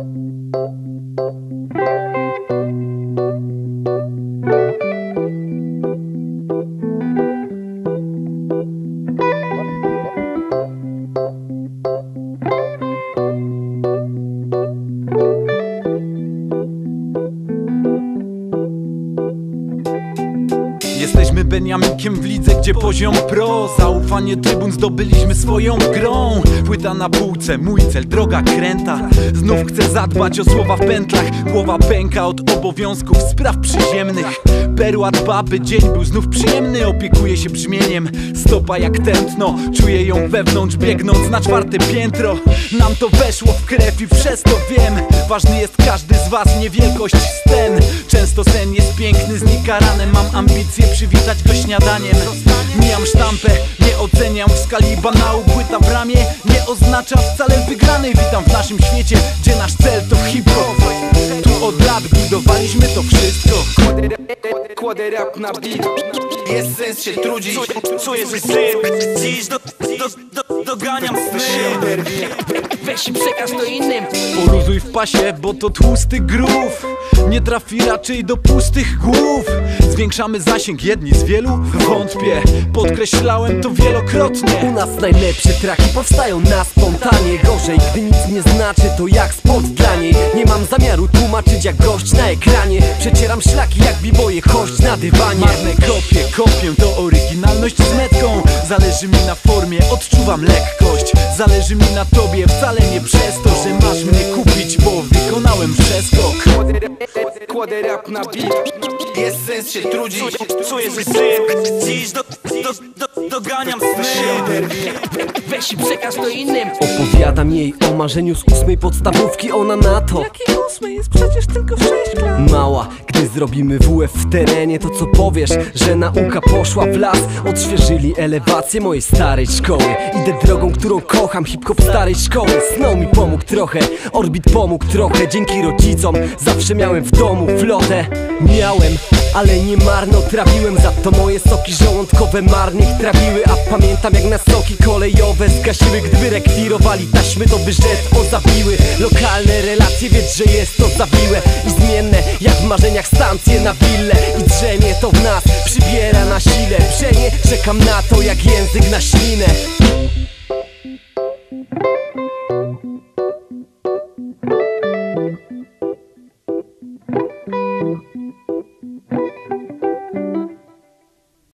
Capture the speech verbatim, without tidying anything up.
Jesteśmy Beniaminkiem w lidze, gdzie poziom pro. Zaufanie trybun zdobyliśmy swoją grą. Płyta na półce, mój cel, droga kręta. Znów chcę zadbać o słowa w pętlach. Głowa pęka od obowiązków, spraw przyziemnych. Perła dba, by dzień był znów przyjemny. Opiekuje się brzmieniem, stopa jak tętno. Czuję ją wewnątrz, biegnąc na czwarte piętro. Nam to weszło w krew i przez to wiem. Ważny jest każdy z was, nie wielkość scen. Często sen jest piękny, znika ranem. Mam ambicje przywitać go śniadaniem. Mijam sztampę, nie oceniam w skali banału. Płyta w ramię nie oznacza wcale wygranej. Witam w naszym świecie, gdzie nasz cel to hip-hop. Tu od lat budowaliśmy to wszystko. Kładę rap na beat. Jest sens się trudzić. Czuję, że żyję. Dziś do, do, do, doganiam sny. Weź i przekaż to innym. Poluzuj w pasie, bo to tłusty grów. Nie trafi raczej do pustych głów. Zwiększamy zasięg, jedni z wielu? Wątpię, podkreślałem to wielokrotnie. U nas najlepsze traki powstają na spontanie. Gorzej, gdy nic nie znaczy, to jak sport dla niej. Nie mam zamiaru tłumaczyć jak gość na ekranie. Przecieram szlaki jak biboje, kość na dywanie. Marne kopie, kopię to oryginalność z metką. Zależy mi na formie, odczuwam lekkość. Zależy mi na tobie, wcale nie przez to, że masz mnie kupić, bo wykonałem przeskok. Kładę rap na beat. Jest sens się trudzić. Czuję, że żyję. Dziś do, do, do, doganiam sny. Weź i przekaż to innym. Opowiadam jej o marzeniu z ósmej podstawówki. Ona na to: Jakiej ósmej? Jest przecież tylko w sześć klas. mała, gdy zrobimy W F w terenie, to co powiesz, że nauka poszła w las? Odświeżyli elewację mojej starej szkoły. Idę drogą, którą kocham, hip-hop starej szkoły. Snow mi pomógł trochę, Orbit pomógł trochę. Dzięki rodzicom zawsze miałem w domu flotę. Miałem, ale nie marno trawiłem. Za to moje soki żołądkowe marnie ich trawiły. A pamiętam jak na soki kolejowe zgasiły. Gdyby rekwirowali taśmy, to by rzet ozabiły. Lokalne relacje, wiedz, że jest to zawiłe i zmienne, jak w marzeniach stacje na wille. I drzemie to w nas, przybiera na sile. Brzenie, czekam na to jak język na ślinę.